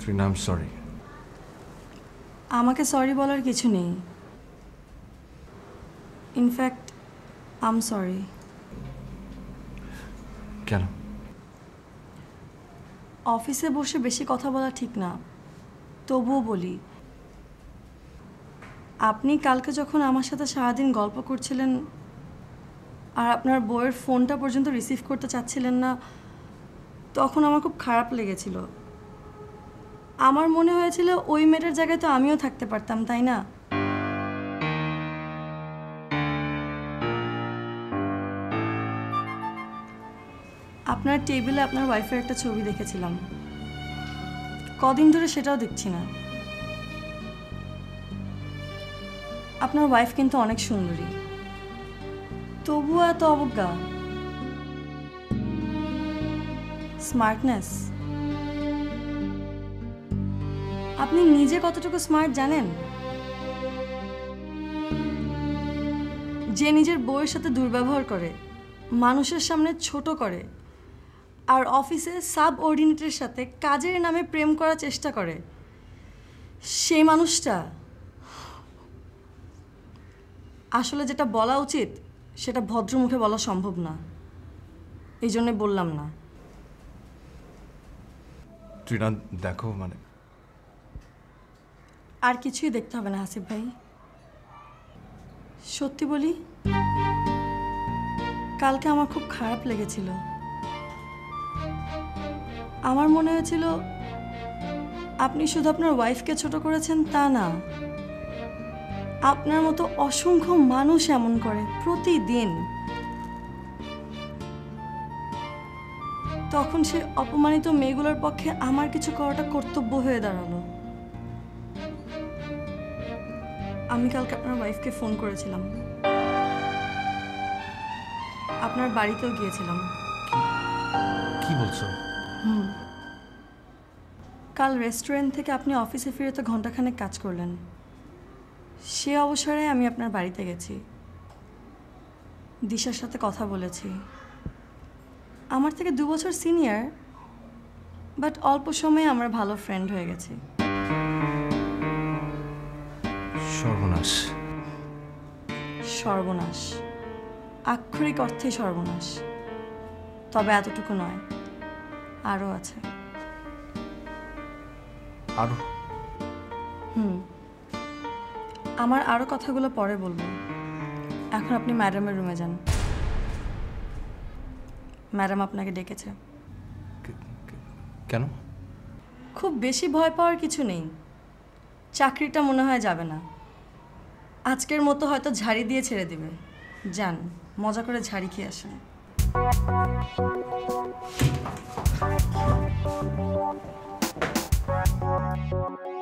Trina, I am sorry. আমাকে sorry বলার কিছু নেই। In fact I am sorry. কেন? অফিসে বসে বেশি কথা বলা ঠিক না, তবুও বলি। আপনি কালকে যখন আমার সাথে সারাদিন গল্প করছিলেন আর আপনার বউয়ের ফোনটা পর্যন্ত রিসিভ করতে চাচ্ছিলেন না, তখন আমার খুব খারাপ লেগেছিল। আমার মনে হয়েছিল ওই মেয়েটার জায়গায় তো আমিও থাকতে পারতাম, তাই না? আপনার টেবিলে আপনার ওয়াইফের একটা ছবি দেখেছিলাম, কদিন ধরে সেটাও দেখছি না। আপনার ওয়াইফ কিন্তু অনেক সুন্দরী, তবুও এত অবজ্ঞা। স্মার্টনেস, আপনি নিজে কতটুকু স্মার্ট জানেন? যে নিজের বউয়ের সাথে দুর্ব্যবহার করে, মানুষের সামনে ছোট করে, আর অফিসে সাব অর্ডিনেটের সাথে কাজের নামে প্রেম করার চেষ্টা করে, সেই মানুষটা আসলে যেটা বলা উচিত সেটা ভদ্রমুখে বলা সম্ভব না, এই জন্য বললাম না। ট্রিনা দেখো, মানে আর কিছুই দেখতে হবে না হাসিব ভাই। সত্যি বলি, কালকে আমার খুব খারাপ লেগেছিল। আমার মনে হয়েছিল আপনি শুধু আপনার ওয়াইফকে ছোট করেছেন তা না, আপনার মতো অসংখ্য মানুষ এমন করে প্রতিদিন। তখন সে অপমানিত মেয়েগুলোর পক্ষে আমার কিছু করাটা কর্তব্য হয়ে দাঁড়ালো। আমি কালকে আপনার ওয়াইফকে ফোন করেছিলাম, আপনার বাড়িতেও গিয়েছিলাম। কি বলছো? কাল রেস্টুরেন্ট থেকে আপনি অফিসে ফিরে তো ঘন্টাখানেক কাজ করলেন, সে অবসরে আমি আপনার বাড়িতে গেছি, দিশার সাথে কথা বলেছি। আমার থেকে 2 বছর সিনিয়র, বাট অল্প সময়ে আমরা ভালো ফ্রেন্ড হয়ে গেছি। সর্বনাশ। সর্বনাশ, আক্ষরিক অর্থে সর্বনাশ। তবে এতটুকু নয়, আরও আছে। আরো? আমার আরও কথাগুলো পরে বলবো। এখন আপনি ম্যাডামের রুমে যান, ম্যাডাম আপনাকে ডেকেছে। কেন? খুব বেশি ভয় পাওয়ার কিছু নেই, চাকরিটা মনে হয় যাবে না। আজকের মতো হয়তো ঝাড়ি দিয়ে ছেড়ে দিবে। যান, মজা করে ঝাড়ি খেয়ে আসেন।